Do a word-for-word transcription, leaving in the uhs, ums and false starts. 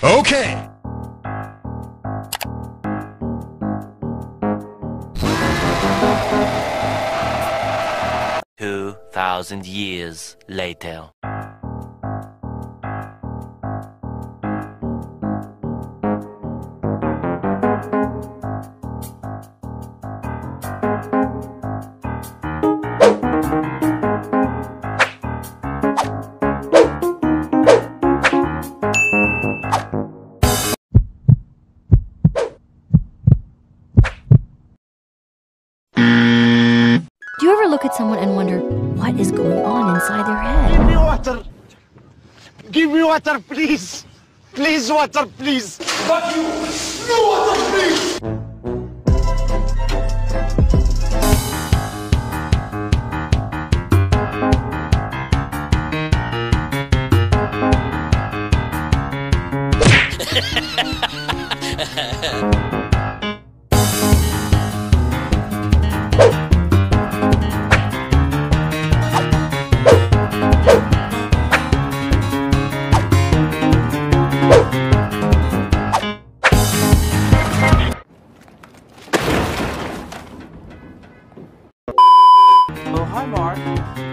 Okay. Two thousand years later. Do you ever look at someone and wonder what is going on inside their head? Give me water! Give me water, please! Please, water, please! But you! No water, please! Oh, hi, Mark.